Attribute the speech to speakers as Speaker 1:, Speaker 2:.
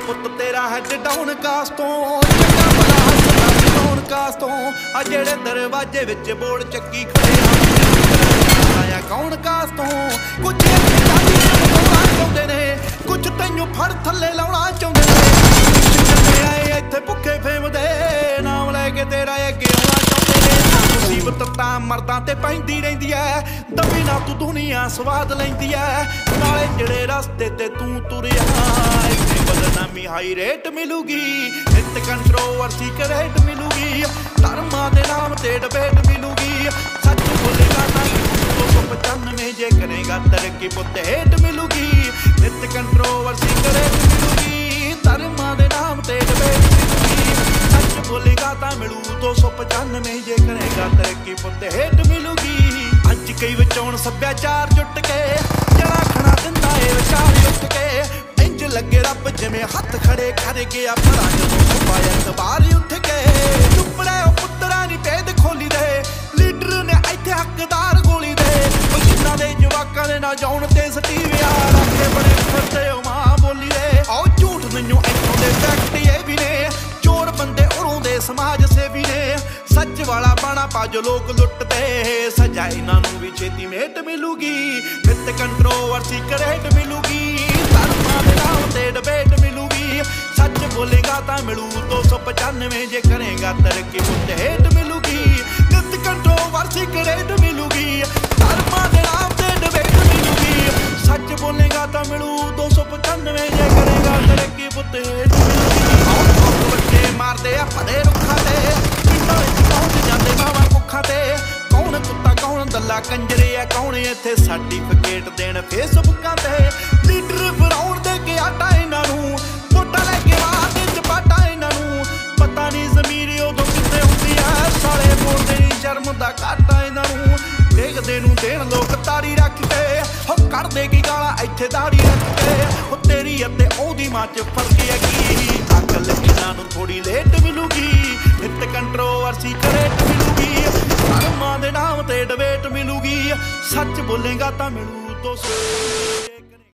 Speaker 1: पुत तेरा had down cast तो चंगा भला हसदा डाउन कास्ट तो आ जेड़े दरवाजे विच बोर्ड चक्की खड़े आया कौन कास्ट तो कुछ चाहते ने कुछ तैनू फड़ थले लाउणा चाहुंदे ने आए इत्थे भुखे फेमदे नाम लैके तेरा अगे आउणा चाहुंदे ने मुसीबत तां मर्दां ते पैंदी रहिंदी ऐ दबी ना तू दुनिया स्वाद लैंदी ऐ नाले जेड़े रस्ते ते तू तुरिया बदनामी हाई रेट मिलूगी नित कंट्रोवर्सी करेट मिलूगी धर्मां दे नाम ते डिबेट मिलूगी सच बोलेगा ना 295 जे करेगा तरक्की पुत हेट मिलूगी नित कंट्रोवर्सी करेट मिलूगी धर्मां दे नाम ते डिबेट मिलूगी सच बोलेगा तां मिलू 295 जे करेगा तरक्की पुत हेट मिलूगी अज कई विचों सभ्याचार जुट के जरा खड़ा दिंदा ए विचार जुट के लगे रब जिमें हथ खड़े कर गया भला जो पाया सवार उठ के चुपड़े पुत्रा नी भेद खोली दे लीडर ने इत्थे हकदार गोली दे जिन्ना दे जवाकां दे ना जाउण ते सटीविया रखे बड़े फिरदे मां बोली दे आओ झूठ नैनू इत्थों दे फैक्ट ये भी ने चोर बंदे उरों दे समाज सेवी ने सच वाला बाणा पा जो लोग लुटते सजा इन्हां नूं भी छेती मेट मिलूगी नित कंट्रोवर्सी करेट मिलूगी डिबेट मिलूगी सच बोलेगा ता मिलू 295 जे करेगा तरक्की पुत हेट मिलूगी नित कंट्रोवर्सी करेट मिलूगी धर्मां दे नाम ते डिबेट मिलूगी सच बोलेगा ता मिलू 295 जे करेगा तरक्की पुत हेट मिलूगी बच्चे मारदे आ फड़े रुखां ते पिंडां विच पहुंच जांदे मावां कुखां ते कौन कुत्ता कौन दल्ला कंजरे आ कौन इत्थे सर्टिफिकेट देण फेसबुकां ते लीडर फराउण दे के आटा इन्हां नूं वोटां लैके मारदे चपाटा इन्हां नूं पता नहीं ज़मीर उदों कित्थे हुंदी ऐ साले बोलदे नी शर्म दा घाटा इन्हां नूं देखदे नूं देण लोक तारी रख के हो करदे की गालां इत्थे दाड़ी रख के हो तेरी अते ओदी मां च फर्क है की अकल इन्हां नूं थोड़ी लेट मिलूगी नित कंट्रोवर्सी करेट मिलूगी धर्मां दे नाम ते डिबेट मिलूगी सच बोलेगा तां मिलू 200